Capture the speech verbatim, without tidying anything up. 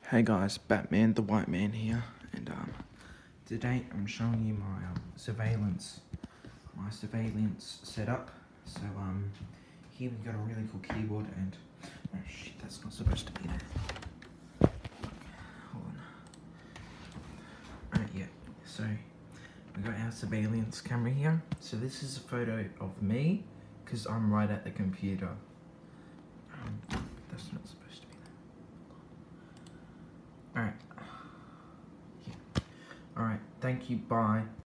Hey guys, Batman the White Man here, and um, today I'm showing you my um, surveillance, my surveillance setup. So um, here we got a really cool keyboard, and oh shit, that's not supposed to be there. Hold on. Alright, yeah. So we got our surveillance camera here. So this is a photo of me, because I'm right at the computer. Um, that's not supposed to be there. Alright. Yeah. Alright, thank you, bye.